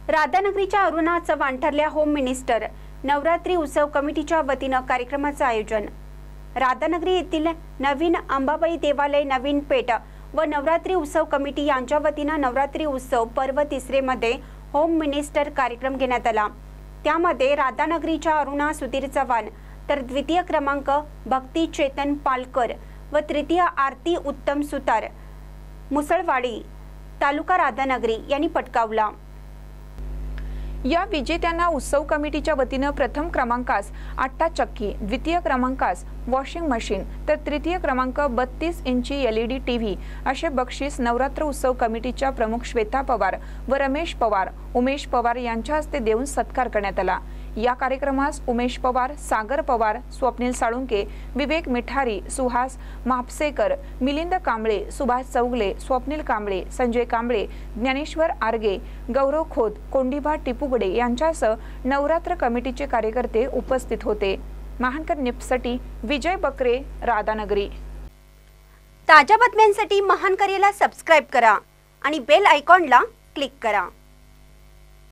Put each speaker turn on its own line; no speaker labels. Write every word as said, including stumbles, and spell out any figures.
राधानगरीच्या अरुणा चव्हाण ठरल्या home minister. Navratri उत्सव कमिटीच्या वतीनं कार्यक्रमाचं आयोजन। राधानगरी येथील नवीन अंबाबाई देवालय, नवीन पेठ व नवरात्री उत्सव कमिटी यांच्या वतीनं नवरात्री उत्सव पर्व तिसरे मध्ये होम मिनिस्टर कार्यक्रम घेण्यात आला। त्यामध्ये राधानगरीच्या अरुणा सुधीर चव्हाण तर द्वितीय क्रमांक भक्ती चेतन पालकर व तृतीय आरती उत्तम सुतार मुसळवाडी तालुका राधानगरी यांनी पटकावला।
या विजेत्यांना उत्सव कमिटीच्या वतीनं प्रथम क्रमांकास आट्टा चक्की, द्वितीय क्रमांकास वॉशिंग मशीन तर तृतीय क्रमांक बत्तीस इंची एलईडी टीव्ही असे बक्षीस नवरात्र उत्सव कमिटीच्या प्रमुख श्वेता पवार व रमेश पवार, उमेश पवार यांच्या हस्ते देऊन सत्कार करण्यात आला। या कार्यक्रमास उमेश पवार, सागर पवार, स्वप्नील साळुंके, विवेक मिठारी, सुहास म्हापसेकर, मिलिंद कांबळे, सुभाष चौगले, स्वप्नील कांबळे, संजय कांबळे, ज्ञानेश्वर आर्गे, गौरव खोत, कोंडीबा टिपुगडे यांच्यासह नवरात्र कमिटीचे कार्यकर्ते उपस्थित होते। महानकर न्यूजसाठी विजय बकरे, राधानगरी।
ताज्या बातम्यांसाठी महानकरेला सबस्क्राइब करा आणि बेल आयकॉनला क्लिक करा।